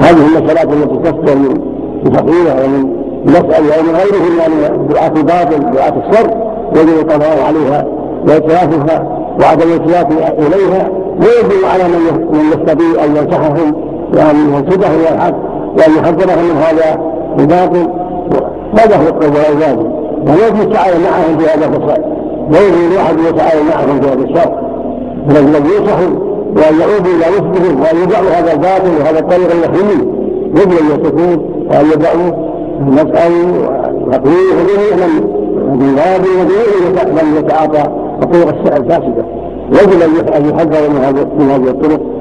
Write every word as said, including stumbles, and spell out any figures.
هذه المسألات التي تصدر من فقيرة ومن مسألة ومن غيرها من دعاة الباطل دعاة الشر يجب القضاء عليها وإتلافها وعدم الالتفات إليها، ويجب على من يستطيع أن ينصحهم وأن ينصحهم إلى الحق وأن يحذرهم من هذا الباطل. هذا هو القول والعباد، ويجب التعاون معهم في هذا الفصل، ويجب الواحد يتعاون معهم في هذا الشر الذي ينصحهم وأن يعودوا إلى وفقهم وأن يدعوا هذا الباطل وهذا الطريق المحرمين. يجب أن يتركوه وأن يدعوا المسأل والتقرير وغيره من باب وغيره من يتعاطى الطرق الفاسدة. يجب أن يحذر من هذه الطرق